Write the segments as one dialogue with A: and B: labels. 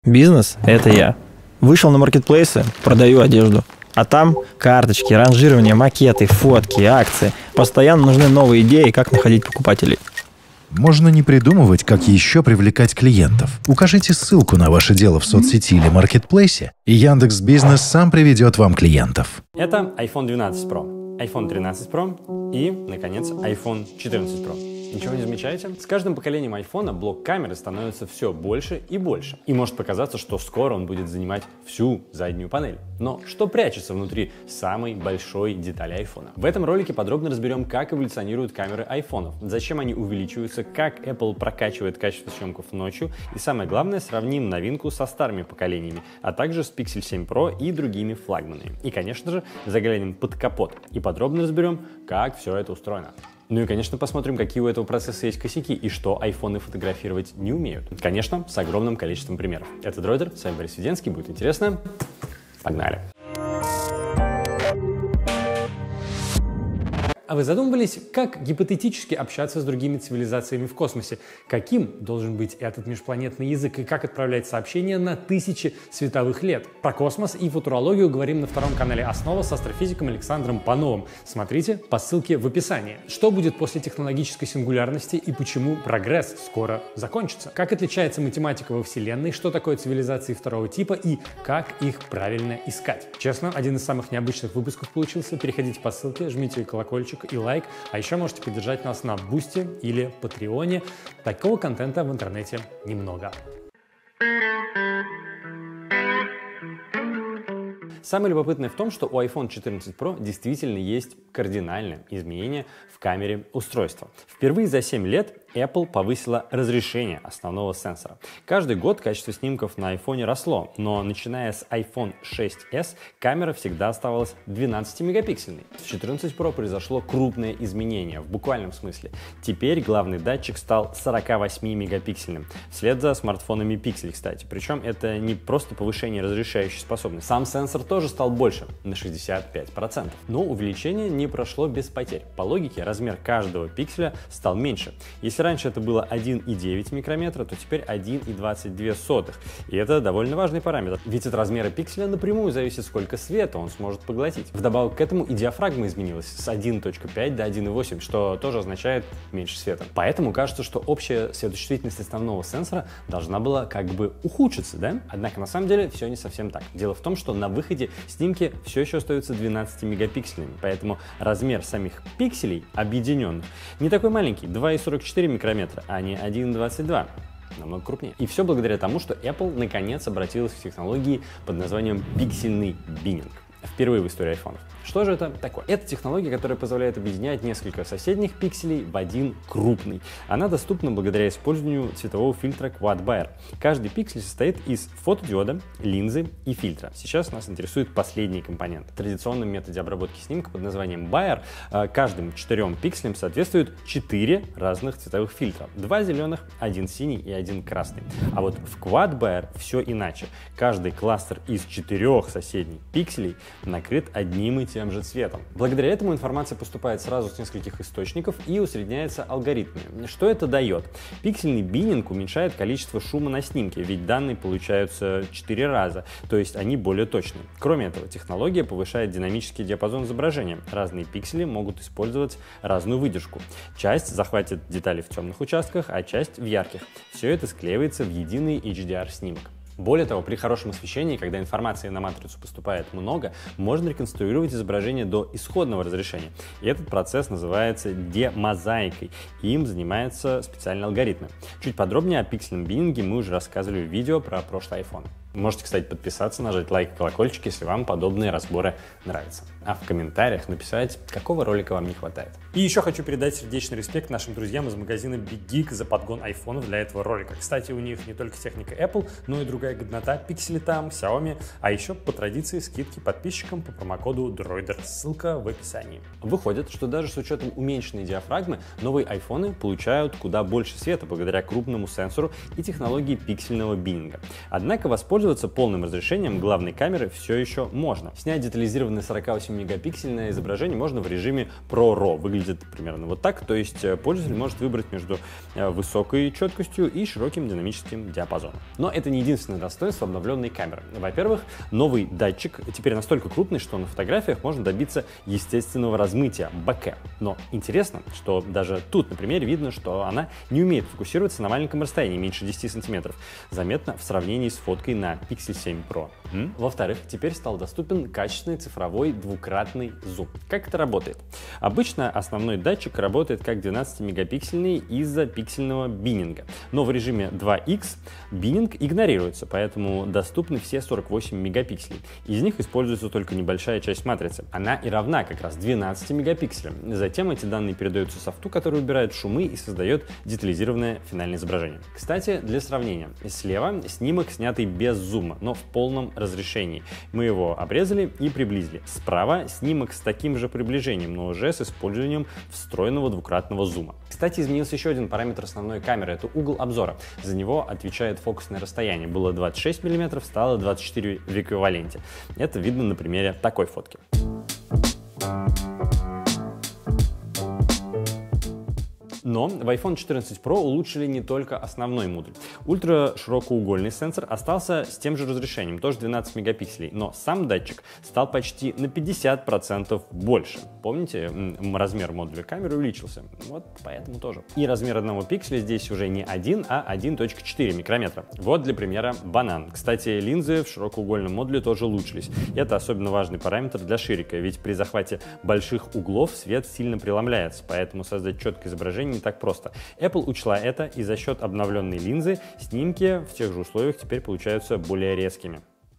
A: Бизнес – это я. Вышел на маркетплейсы, продаю одежду. А там карточки, ранжирование, макеты, фотки, акции. Постоянно нужны новые идеи, как находить покупателей.
B: Можно не придумывать, как еще привлекать клиентов. Укажите ссылку на ваше дело в соцсети или маркетплейсе, и Яндекс.Бизнес сам приведет вам клиентов.
C: Это iPhone 12 Pro, iPhone 13 Pro и, наконец, iPhone 14 Pro. Ничего не замечаете? С каждым поколением iPhone блок камеры становится все больше и больше. И может показаться, что скоро он будет занимать всю заднюю панель. Но что прячется внутри самой большой детали iPhone? В этом ролике подробно разберем, как эволюционируют камеры iPhone, зачем они увеличиваются, как Apple прокачивает качество съемков ночью и, самое главное, сравним новинку со старыми поколениями, а также с Pixel 7 Pro и другими флагманами. И, конечно же, заглянем под капот и подробно разберем, как все это устроено. Ну и, конечно, посмотрим, какие у этого процесса есть косяки и что айфоны фотографировать не умеют. Конечно, с огромным количеством примеров. Это Дроидер, с вами Борис Веденский, будет интересно. Погнали! А вы задумывались, как гипотетически общаться с другими цивилизациями в космосе? Каким должен быть этот межпланетный язык и как отправлять сообщения на тысячи световых лет? Про космос и футурологию говорим на втором канале «Основа» с астрофизиком Александром Пановым. Смотрите по ссылке в описании. Что будет после технологической сингулярности и почему прогресс скоро закончится? Как отличается математика во Вселенной, что такое цивилизации второго типа и как их правильно искать? Честно, один из самых необычных выпусков получился. Переходите по ссылке, жмите колокольчик и лайк, а еще можете поддержать нас на Бусти или Патреоне. Такого контента в интернете немного. Самое любопытное в том, что у iPhone 14 Pro действительно есть кардинальное изменение в камере устройства. Впервые за 7 лет Apple повысила разрешение основного сенсора. Каждый год качество снимков на iPhone росло, но начиная с iPhone 6s камера всегда оставалась 12-мегапиксельной. С 14 Pro произошло крупное изменение, в буквальном смысле. Теперь главный датчик стал 48-мегапиксельным, вслед за смартфонами Pixel, кстати. Причем это не просто повышение разрешающей способности. Сам сенсор тоже стал больше, на 65%. Но увеличение не прошло без потерь. По логике, размер каждого пикселя стал меньше. Если раньше это было 1,9 микрометра, то теперь 1,22. И это довольно важный параметр, ведь от размера пикселя напрямую зависит, сколько света он сможет поглотить. Вдобавок к этому и диафрагма изменилась с 1,5 до 1,8, что тоже означает меньше света. Поэтому кажется, что общая светочувствительность основного сенсора должна была как бы ухудшиться, да? Однако на самом деле все не совсем так. Дело в том, что на выходе снимки все еще остаются 12-мегапиксельными, поэтому размер самих пикселей объединенных не такой маленький, 2,44 микрометра, а не 1,22. Намного крупнее. И все благодаря тому, что Apple наконец обратилась к технологии под названием пиксельный биннинг. Впервые в истории iPhone. Что же это такое? Это технология, которая позволяет объединять несколько соседних пикселей в один крупный. Она доступна благодаря использованию цветового фильтра Quad Bayer. Каждый пиксель состоит из фотодиода, линзы и фильтра. Сейчас нас интересует последний компонент. В традиционном методе обработки снимка под названием Bayer каждым 4 пикселям соответствует 4 разных цветовых фильтра. 2 зеленых, 1 синий и 1 красный. А вот в Quad Bayer все иначе. Каждый кластер из 4 соседних пикселей накрыт одним и тем же цветом. Благодаря этому информация поступает сразу с нескольких источников и усредняется алгоритмами. Что это дает? Пиксельный биннинг уменьшает количество шума на снимке, ведь данные получаются 4 раза, то есть они более точны. Кроме этого, технология повышает динамический диапазон изображения. Разные пиксели могут использовать разную выдержку. Часть захватит детали в темных участках, а часть в ярких. Все это склеивается в единый HDR-снимок. Более того, при хорошем освещении, когда информации на матрицу поступает много, можно реконструировать изображение до исходного разрешения. И этот процесс называется демозаикой, и им занимаются специальные алгоритмы. Чуть подробнее о пиксельном биннинге мы уже рассказывали в видео про прошлый iPhone. Можете, кстати, подписаться, нажать лайк и колокольчик, если вам подобные разборы нравятся. А в комментариях написать, какого ролика вам не хватает. И еще хочу передать сердечный респект нашим друзьям из магазина Big Geek за подгон айфонов для этого ролика. Кстати, у них не только техника Apple, но и другая годнота, пиксели там, Xiaomi, а еще по традиции скидки подписчикам по промокоду Droider. Ссылка в описании. Выходит, что даже с учетом уменьшенной диафрагмы, новые айфоны получают куда больше света благодаря крупному сенсору и технологии пиксельного биннинга. Однако воспользоваться полным разрешением главной камеры все еще можно. Снять детализированное 48-мегапиксельное изображение можно в режиме Pro-RAW. Выглядит примерно вот так, то есть пользователь может выбрать между высокой четкостью и широким динамическим диапазоном. Но это не единственное существенное достоинство обновленной камеры. Во-первых, новый датчик теперь настолько крупный, что на фотографиях можно добиться естественного размытия боке. Но интересно, что даже тут на примере видно, что она не умеет фокусироваться на маленьком расстоянии, меньше 10 сантиметров. Заметно в сравнении с фоткой на Pixel 7 Pro. Во-вторых, теперь стал доступен качественный цифровой двукратный зум. Как это работает? Обычно основной датчик работает как 12-мегапиксельный из-за пиксельного биннинга. Но в режиме 2X биннинг игнорируется, поэтому доступны все 48 мегапикселей. Из них используется только небольшая часть матрицы. Она и равна как раз 12 мегапикселям. Затем эти данные передаются софту, который убирает шумы и создает детализированное финальное изображение. Кстати, для сравнения, слева снимок, снятый без зума, но в полном разрешении. Мы его обрезали и приблизили. Справа снимок с таким же приближением, но уже с использованием встроенного двукратного зума. Кстати, изменился еще один параметр основной камеры — это угол обзора. За него отвечает фокусное расстояние. Было 26 мм, стало 24 в эквиваленте. Это видно на примере такой фотки. Но в iPhone 14 Pro улучшили не только основной модуль. Ультраширокоугольный сенсор остался с тем же разрешением, тоже 12 мегапикселей, но сам датчик стал почти на 50% больше. Помните, размер модуля камеры увеличился? Вот поэтому тоже. И размер одного пикселя здесь уже не 1, а 1.4 микрометра. Вот для примера банан. Кстати, линзы в широкоугольном модуле тоже улучшились. Это особенно важный параметр для ширика, ведь при захвате больших углов свет сильно преломляется, поэтому создать четкое изображение не так просто. Apple учла это, и за счет обновленной линзы снимки в тех же условиях теперь получаются более резкими.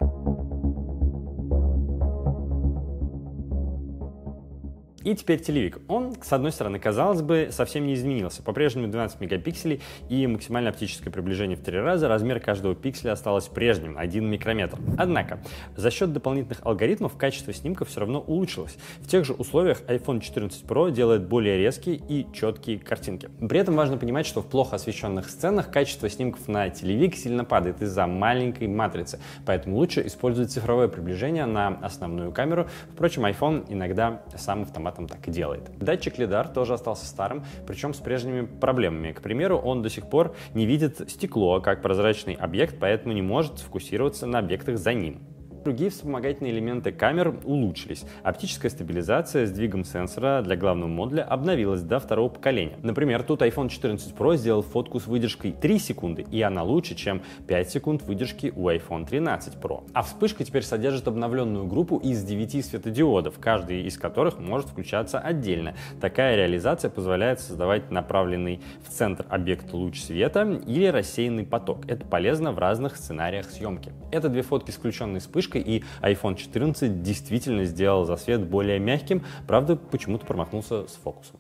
C: И теперь телевик. Он, с одной стороны, казалось бы, совсем не изменился. По-прежнему 12 мегапикселей и максимальное оптическое приближение в 3 раза. Размер каждого пикселя осталось прежним — 1 микрометр. Однако, за счет дополнительных алгоритмов качество снимков все равно улучшилось. В тех же условиях iPhone 14 Pro делает более резкие и четкие картинки. При этом важно понимать, что в плохо освещенных сценах качество снимков на телевик сильно падает из-за маленькой матрицы. Поэтому лучше использовать цифровое приближение на основную камеру. Впрочем, iPhone иногда сам автоматом так и делает. Датчик LiDAR тоже остался старым, причем с прежними проблемами. К примеру, он до сих пор не видит стекло как прозрачный объект, поэтому не может сфокусироваться на объектах за ним. Другие вспомогательные элементы камер улучшились. Оптическая стабилизация с сдвигом сенсора для главного модуля обновилась до второго поколения. Например, тут iPhone 14 Pro сделал фотку с выдержкой 3 секунды, и она лучше, чем 5 секунд выдержки у iPhone 13 Pro. А вспышка теперь содержит обновленную группу из 9 светодиодов, каждый из которых может включаться отдельно. Такая реализация позволяет создавать направленный в центр объекта луч света или рассеянный поток. Это полезно в разных сценариях съемки. Это две фотки с включенной вспышкой, и iPhone 14 действительно сделал засвет более мягким, правда, почему-то промахнулся с фокусом.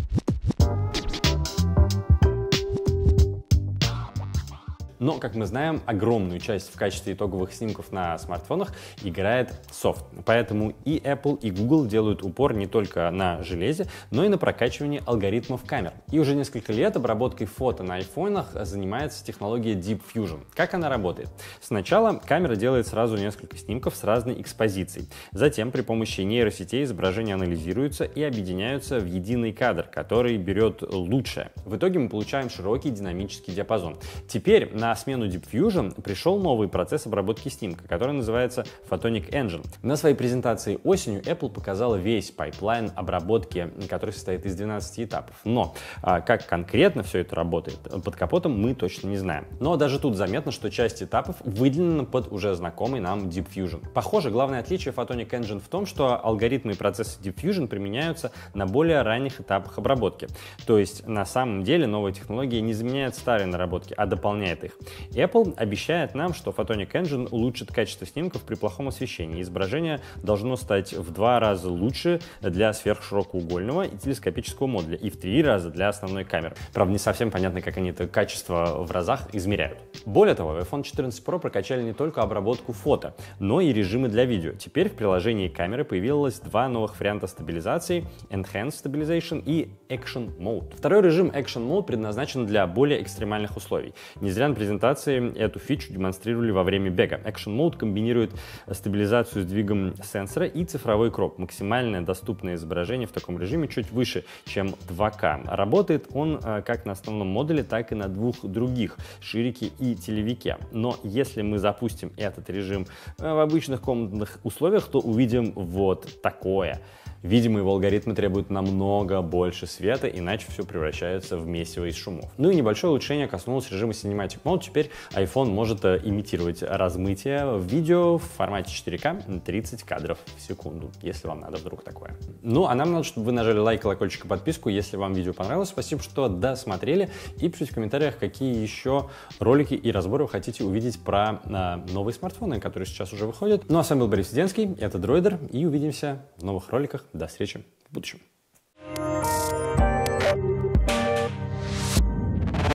C: Но, как мы знаем, огромную часть в качестве итоговых снимков на смартфонах играет софт. Поэтому и Apple, и Google делают упор не только на железе, но и на прокачивание алгоритмов камер. И уже несколько лет обработкой фото на айфонах занимается технология Deep Fusion. Как она работает? Сначала камера делает сразу несколько снимков с разной экспозицией. Затем при помощи нейросетей изображения анализируются и объединяются в единый кадр, который берет лучшее. В итоге мы получаем широкий динамический диапазон. Теперь на смену Deep Fusion пришел новый процесс обработки снимка, который называется Photonic Engine. На своей презентации осенью Apple показала весь пайплайн обработки, который состоит из 12 этапов. Но как конкретно все это работает под капотом, мы точно не знаем. Но даже тут заметно, что часть этапов выделена под уже знакомый нам Deep Fusion. Похоже, главное отличие Photonic Engine в том, что алгоритмы и процессы Deep Fusion применяются на более ранних этапах обработки. То есть на самом деле новая технология не заменяет старые наработки, а дополняет их. Apple обещает нам, что Photonic Engine улучшит качество снимков при плохом освещении. Изображение должно стать в 2 раза лучше для сверхширокоугольного и телескопического модуля и в 3 раза для основной камеры. Правда, не совсем понятно, как они это качество в разах измеряют. Более того, в iPhone 14 Pro прокачали не только обработку фото, но и режимы для видео. Теперь в приложении камеры появилось 2 новых варианта стабилизации — Enhanced Stabilization и Action Mode. Второй режим Action Mode предназначен для более экстремальных условий. Не зря на презентации презентации эту фичу демонстрировали во время бега. Action Mode комбинирует стабилизацию сдвигом сенсора и цифровой кроп. Максимальное доступное изображение в таком режиме чуть выше, чем 2К. Работает он как на основном модуле, так и на двух других — ширике и телевике. Но если мы запустим этот режим в обычных комнатных условиях, то увидим вот такое. Видимо, его алгоритмы требуют намного больше света, иначе все превращается в месиво из шумов. Ну и небольшое улучшение коснулось режима Cinematic Mode. Теперь iPhone может имитировать размытие в видео в формате 4К 30 кадров в секунду, если вам надо вдруг такое. Ну, а нам надо, чтобы вы нажали лайк, колокольчик и подписку, если вам видео понравилось. Спасибо, что досмотрели. И пишите в комментариях, какие еще ролики и разборы вы хотите увидеть про новые смартфоны, которые сейчас уже выходят. Ну, а с вами был Борис Сиденский, это Дроидер, и увидимся в новых роликах. До встречи в будущем.